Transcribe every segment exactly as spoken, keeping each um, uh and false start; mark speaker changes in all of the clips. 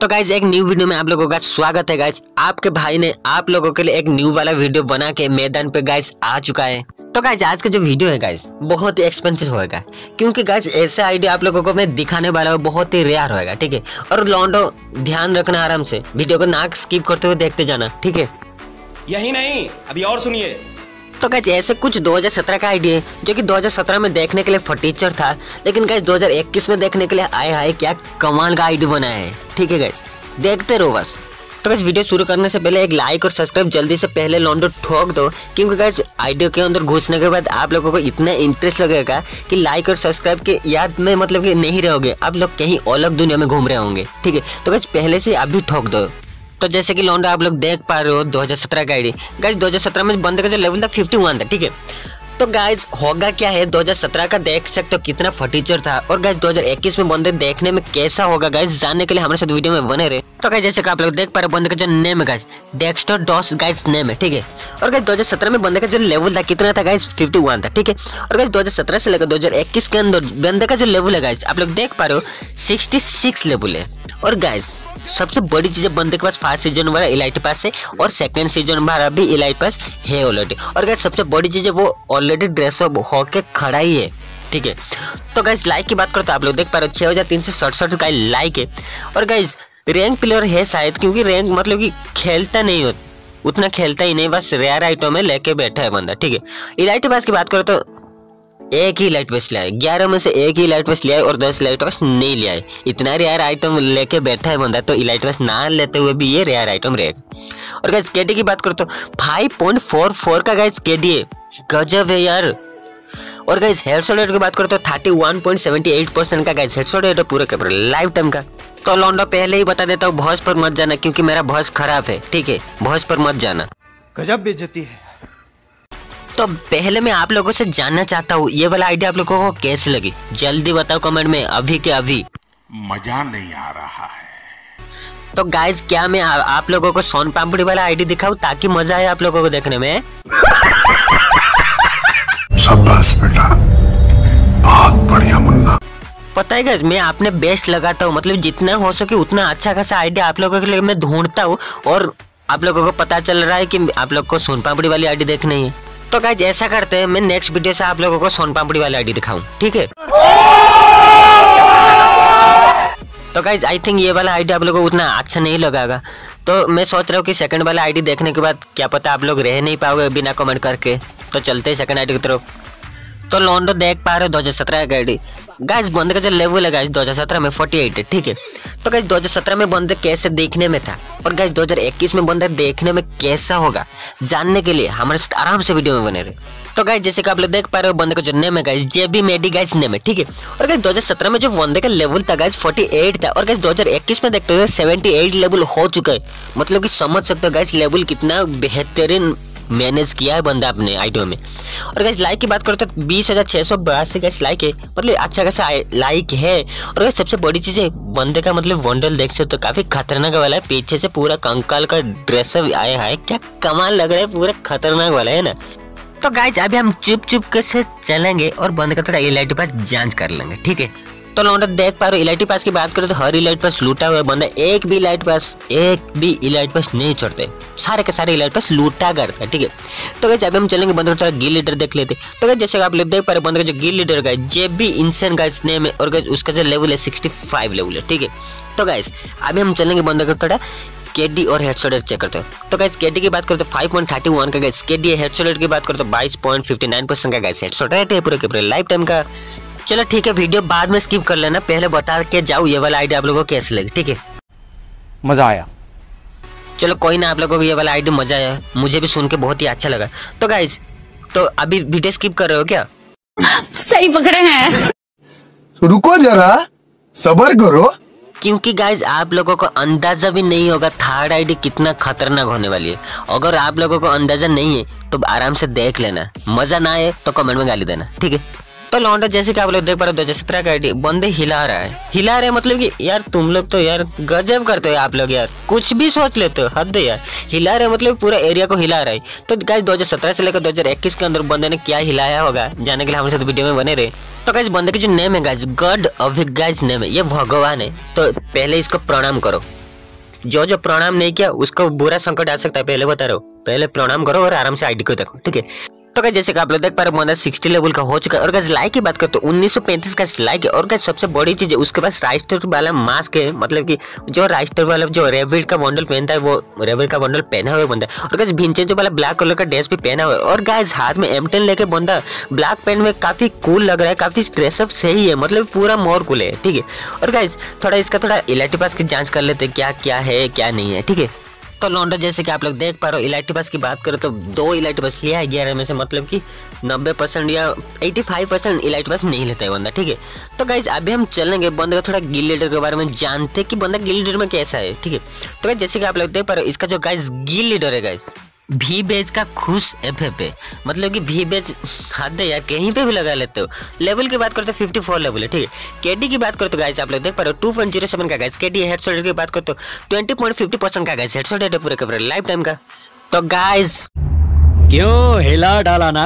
Speaker 1: तो गाइज एक new video में आप लोगों का स्वागत है। गाइज आपके भाई ने आप लोगों के लिए एक न्यू वाला वीडियो बना के मैदान पे गाइज आ चुका है। तो गाइज आज का जो वीडियो है गाइज बहुत ही एक्सपेंसिव होएगा, क्योंकि गाइज ऐसा आइडिया आप लोगों को मैं दिखाने वाला हूँ, बहुत ही रेयर होएगा। ठीक है, और लॉन्डो ध्यान रखना, आराम से वीडियो को ना स्किप करते हुए देखते जाना। ठीक है,
Speaker 2: यही नहीं अभी और सुनिए।
Speaker 1: तो गाइज ऐसे कुछ दो हज़ार सत्रह का आइडिया है जो कि दो हज़ार सत्रह में देखने के लिए फटीचर था, लेकिन गाइज दो हज़ार इक्कीस में देखने के लिए आए हाय क्या कमाल का आइडिया बनाया है। ठीक है गाइज, देखते रहो बस। तो गाइज वीडियो शुरू करने से पहले एक लाइक और सब्सक्राइब जल्दी से पहले लॉन्डो ठोक दो, क्योंकि गाइज आइडिया के अंदर घुसने के बाद आप लोगों को इतना इंटरेस्ट लगेगा कि लाइक और सब्सक्राइब के याद में मतलब कि नहीं रहोगे, आप लोग कहीं अलग दुनिया में घूम रहे होंगे। ठीक है, तो गाइज पहले से अभी ठोक दो। तो जैसे कि लॉन्डो आप लोग देख पा रहे हो दो हज़ार सत्रह का आईडी। गाइज दो हज़ार सत्रह में बंदे का जो लेवल था इक्यावन था। ठीक है, तो गाइज होगा क्या है, दो हज़ार सत्रह का देख सकते हो कितना फटीचर था, और गाइज दो हज़ार इक्कीस में बंदे देखने में कैसा होगा गाइज जानने के लिए हमारे साथ वीडियो में बने रहे। तो गाइज जैसे कि आप लोग देख पा रहे हो बंदे का जो नेम है guys Dexter Dos guys name है। ठीक है, और गाइज दो हज़ार सत्रह में बंदे का जो लेवल था कितना था गाइज इक्यावन था। ठीक है, और गाइज दो हज़ार सत्रह से लेकर दो हज़ार इक्कीस के अंदर बंदे का जो लेवल है गाइज आप लोग देख पा रहे हो छियासठ लेवल है। और गाइज सबसे बड़ी चीज है बंदे के पास फर्स्ट सीजन वाला इलाइट पास है और सेकंड सीजन वाला भी इलाइट पास है ऑलरेडी। और गाइस सबसे बड़ी चीज है वो ऑलरेडी ड्रेस अप होके खड़ा ही है। ठीक है, तो गाइस लाइक की बात करो तो आप लोग देख पा रहे हो छह हजार तीन सौ सड़सठ का लाइक है। और गाइस रैंक प्लेयर है शायद, क्योंकि रैंक मतलब कि खेलता नहीं हो, उतना खेलता ही नहीं, बस रेयर आइटम में लेके बैठा है बंदा। ठीक है, इलाइट पास की बात करो तो एक ही लाइट पास लिया है, ग्यारह में से एक ही लाइट पास लिया है और दस लाइट पास नहीं लिया है। इतना रेयर आइटम लेके बैठा है बंदा, तो लाइट पास ना लेते हुए भी ये रेयर आइटम रहेगा। और गाइस केडी की बात करो तो फाइव पॉइंट फोर फोर का गाइस केडी है, गजब है यार। और गाइस हेडशॉट रेट की बात करो तो इकतीस पॉइंट सात आठ परसेंट का गाइस हेडशॉट रेट है पूरे के पूरे लाइफ टाइम का। तो लॉन्डो पहले ही बता देता हूँ वॉइस पर मत जाना, क्योंकि मेरा वॉइस खराब है। ठीक है, वॉइस पर मत जाना,
Speaker 2: गजब बेइज्जती है।
Speaker 1: तो पहले मैं आप लोगों से जानना चाहता हूँ ये वाला आइडिया आप लोगों को कैसे लगी, जल्दी बताओ कमेंट में अभी के अभी।
Speaker 3: मजा नहीं आ रहा है।
Speaker 1: तो गाइज क्या मैं आ, आप लोगों को सोन पापड़ी वाला आईडी दिखाऊं ताकि मजा आए आप लोगों को देखने में?
Speaker 3: शाबाश बेटा, बहुत बढ़िया मुन्ना।
Speaker 1: पता है गाइज मैं आपने बेस्ट लगाता हूँ, मतलब जितना हो सके उतना अच्छा खासा आइडिया आप लोगों के लिए मैं ढूंढता हूँ, और आप लोगों को पता चल रहा है कि आप लोग को सोन पापड़ी वाली आईडी देखनी है। तो गाइज ऐसा करते हैं, मैं नेक्स्ट वीडियो से आप लोगों को सोन पापड़ी वाली आईडी दिखाऊं। ठीक है, तो गाइज आई थिंक ये वाला आईडी आप लोगों को उतना अच्छा नहीं लगागा, तो मैं सोच रहा हूँ कि सेकंड वाला आईडी देखने के बाद क्या पता आप लोग रह नहीं पाओगे बिना कमेंट करके। तो चलते हैं सेकंड आईडी की तरफ। तो लॉन्डो देख पा रहे हो दो हज़ार सत्रह का आईडी। गाइज बंदे का जो लेवल है गाइज दो हज़ार सत्रह में अड़तालीस है। ठीक है, तो गाइज दो हज़ार सत्रह में बंदे कैसे देखने में था और गाइज दो हज़ार इक्कीस में बंदे देखने में कैसा होगा जानने के लिए हमारे साथ आराम से वीडियो में बने रहे। तो गाइज जैसे कि आप लोग देख पा रहे हो बंदे का जो नेम है guys JB Medi guys name है। ठीक है, और गाइज दो हज़ार सत्रह में जो बंदे का लेवल था गाइज अड़तालीस था, और गाइज दो हज़ार इक्कीस में देखते हुए अठहत्तर लेवल हो चुका है। मतलब कि समझ सकते हो गाइज लेवल कितना बेहतरीन मैनेज किया है बंदा अपने आइडियो में। और गाइस लाइक की बात करो तो बीस हजार छह सौ बयासी गाइस लाइक है, मतलब अच्छा खासा लाइक है। और गाइस सबसे बड़ी चीज है बंदे का मतलब वंडल देख सकते हो, काफी खतरनाक वाला है, पीछे से पूरा कंकाल का ड्रेसअप आया है, क्या कमाल लग रहा है, पूरा खतरनाक वाला है ना। तो गाइस अभी हम चुप चुप के से चलेंगे और बंदे का थोड़ा इलाइट पास जांच कर लेंगे। ठीक है, तो लॉन्डो देख पा रहे हो इलाइट पास की बात करो तो हर इलाइट पास लूटा हुआ है बंदा, एक भी इलाइट पास एक भी इलाइट पास नहीं चढ़ते, सारे के सारे इलाइट पास लूटा करता है। ठीक है, तो गाइस अभी हम चलेंगे बंदे का थोड़ा गिल लीडर देख लेते। तो गाइस जैसे आप लोग देख पा रहे बंदे का जो गिल लीडर का जेबी इंसेंट गाइस नेम है, और गाइस उसका जो लेवल है पैंसठ लेवल है। ठीक है, तो गाइस अभी हम चलेंगे बंदे का थोड़ा केडी और हेडशॉट रेट चेक करते हैं। तो गाइस केडी की बात करते हैं फाइव पॉइंट थर्टी वन का गाइस केडी है, हेडशॉट रेट की बात करते हैं बाईस पॉइंट फिफ्टी नाइन परसेंट का गाइस हेडशॉट रेट है पूरे के पूरे लाइफ टाइम का। चलो ठीक है, वीडियो बाद में स्किप कर लेना, पहले बता के जाओ ये वाला आइडिया आप लोगों को कैसे लगे। ठीक है,
Speaker 2: मजा आया।
Speaker 1: चलो कोई ना, आप लोगों को ये वाला आइडिया मजा आया, मुझे भी सुन के बहुत ही अच्छा लगा। तो गाइस तो अभी वीडियो स्किप कर रहे हो क्या?
Speaker 4: सही पकड़े हैं।
Speaker 5: रुको जरा सब्र करो,
Speaker 1: क्योंकि गाइज आप लोगों को अंदाजा भी नहीं होगा थर्ड आईडी कितना खतरनाक होने वाली है। अगर आप लोगों को अंदाजा नहीं है तो आराम से देख लेना, मजा ना आए तो कमेंट में गाली देना। ठीक है, तो लॉन्डो जैसे कि आप लोग देख पा रहे हो दो हज़ार सत्रह का आईडी बंदे हिला रहा है हिला रहे मतलब कि यार तुम लोग तो यार गजब करते हो, आप लोग यार कुछ भी सोच लेते हो, हद है यार। हिला रहे मतलब पूरा एरिया को हिला रहा है। तो गाइस दो हज़ार सत्रह से लेकर दो हज़ार इक्कीस के अंदर बंदे ने क्या हिलाया होगा जानने के लिए हमारे साथ वीडियो में बने रहे। तो गाइस बंदे की जो नेम है guys God Abhik guys name है, ये भगवान है, तो पहले इसको प्रणाम करो। जो जो प्रणाम नहीं किया उसको बुरा संकट आ सकता है, पहले बता रहा हूँ। पहले प्रणाम करो और आराम से आईडी को देखो, ठीक है। तो गाइस जैसे कि आप लोग देख पा रहे हो बंदा साठ लेवल का हो चुका है। और गाइस लाइक की बात करें तो उन्नीस सौ पैंतीस का लाइक है। और गाइस सबसे बड़ी चीज है उसके पास राइस्टर वाला मास्क है, मतलब कि जो राइस्टर वाला जो रेविड का बंडल पहनता है वो रेविड का बंडल पहना हुआ बंदा। और गाइस विंचेंजो वाला ब्लैक कलर का ड्रेस भी पहना हुआ है। और गाइस हाथ में एम टेन लेके बंदा ब्लैक पेन में काफी कूल लग रहा है, काफी स्ट्रेसअप सही है, मतलब पूरा मोर कूल है, ठीक है। और गाइस थोड़ा इसका थोड़ा इलाइटी पास की जांच कर लेते हैं क्या क्या है क्या नहीं है, ठीक है। तो लॉन्डो जैसे कि आप लोग देख पा रहे हो इलाइटी पास की बात करें तो दो इलाइटी पास लिया है ग्यारह में से, मतलब कि नब्बे परसेंट या पचासी परसेंट इलाइटी पास नहीं लेता है बंदा, ठीक है। तो गाइज अभी हम चलेंगे बंदे का थोड़ा गिल लीडर के बारे में जानते हैं कि बंदा गिल लीडर में कैसा है, ठीक है। तो गाइज जैसे कि आप लोग देख पा रहे हो इसका जो गाइज गिल लीडर है गाइज भी बेच का खुश एफ पे, मतलब कि भी बेच हद है यार, कहीं पे भी लगा लेते हो। लेवल की बात करते हो चौवन लेवल है, ठीक है। केडी की बात करते हो गाइस आप लोग देख पा रहे हो टू पॉइंट ज़ीरो सेवन का गाइस केडी। हेडशॉट की बात करते हो बीस पॉइंट फिफ्टी परसेंट का गाइस हेडशॉट है पूरे के पूरे लाइफ टाइम का। तो गाइस
Speaker 6: क्यों हिला डाला ना।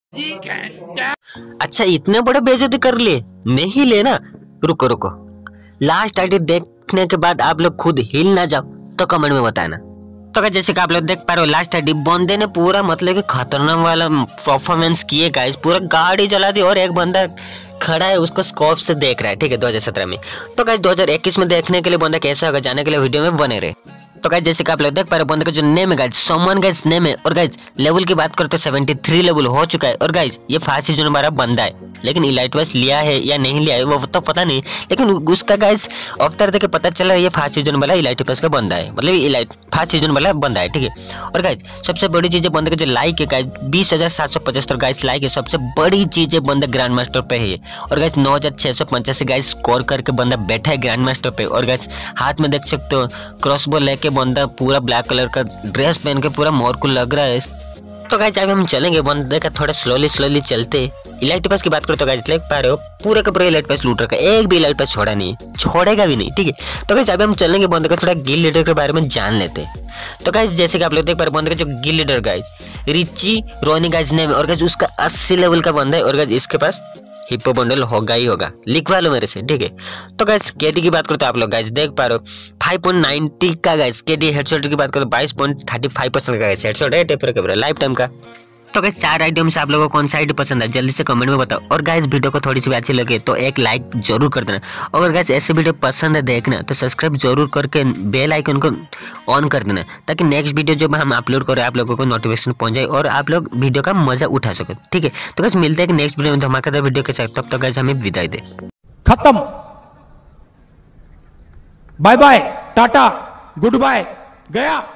Speaker 1: अच्छा इतने बड़े बेइज्जती कर लिए, नहीं लेना, रुको रुको लास्ट आईडी देखने के बाद आप लोग खुद हिल ना जाओ तो कमेंट में बताना। तो गाइस जैसे कि आप लोग देख पा रहे हो लास्ट आईडी बंदे ने पूरा मतलब कि खतरनाक वाला परफॉर्मेंस किए गाइस, पूरा गाड़ी चला दी और एक बंदा खड़ा है उसको स्कोप से देख रहा है, ठीक है, दो हज़ार सत्रह में। तो गाइस दो हज़ार इक्कीस में देखने के लिए बंदा कैसा होगा जाने के लिए वीडियो में बने रहे। तो गाइस जैसे कि आप लोग देख पा रहे हो बंदे का जो नेम है गाइस समवन गाइस नेम है। और गाइस लेवल की बात करते तो तिहत्तर लेवल हो चुका है। और गाइस ये फर्स्ट सीजन हमारा बंदा है, लेकिन इलाइट वाइस लिया है या नहीं लिया है वो तो पता नहीं, लेकिन उसका गाइस अवतार देख के पता चला ये फर्स्ट सीजन वाला इलाइट पास का बंदा है, मतलब इलाइट फर्स्ट सीजन वाला बंदा है, ठीक है। और गाइस सबसे बड़ी चीज है बंदे का जो लाइक है गाइस बीस हजार सात सौ पचहत्तर गाइस लाइक है, सबसे बड़ी चीज है बंदा ग्रैंड मास्टर पे है। और गाइस नौ हजार छह सौ पचासी गाइस स्कोर करके बंदा बैठा है ग्रैंड मास्टर पे। और गाइस हाथ में देख सकते हो क्रॉसबो लेके बंदा पूरा ब्लैक कलर का ड्रेस पहन के पूरा मोर को लग रहा है। तो गाइस अभी हम चलेंगे बंदे का थोड़ा स्लोली स्लोली चलते। इलाइट पास की बात करो तो गाइस देख पा रहे हो पूरे का पूरा इलाइट पास लूट रखा है, एक भी इलाइट पास छोड़ा नहीं, छोड़ेगा भी नहीं, ठीक है। तो गाइस अभी हम चलेंगे बंदे का थोड़ा गिल लीडर के बारे में जान लेते। तो गाइस जैसे कि आप लोग देख पा रहे हो बंदे का जो guild leader guys Richie Ronnie guys name है। और गाइस उसका अस्सी लेवल का बंदा है। और गाइस इसके पास हिप्पो बंडल होगा ही होगा, लिखवा लो मेरे से, ठीक है। तो गाइस केडी की बात करो तो आप लोग गाइस देख पा रहे हो फाइव पॉइंट नाइंटी का गाइस केडी। हेडशॉट की बात करो बाईस पॉइंट थर्टी फाइव परसेंट का गाइस हेडशॉट है टेपर के लाइफ टाइम का। तो गाइस चार आइटम से आप लोगों को कौन सा आइटम पसंद है जल्दी से कमेंट में बताओ। और गाइस वीडियो को थोड़ी सी भी अच्छी लगे तो एक लाइक जरूर कर देना। अगर गाइस ऐसे वीडियो पसंद है देखना तो सब्सक्राइब जरूर करके बेल आइकन को ऑन कर देना, ताकि नेक्स्ट वीडियो जब हम अपलोड करें आप लोगों को नोटिफिकेशन पहुंच जाए और आप लोग वीडियो का मजा उठा सको, ठीक है। तो गाइस मिलते हैं नेक्स्ट वीडियो में धमाकेदार वीडियो के साथ, तब तक गाइस हमें विदाई दे।
Speaker 2: खत्म, bye bye, tata, goodbye, गया।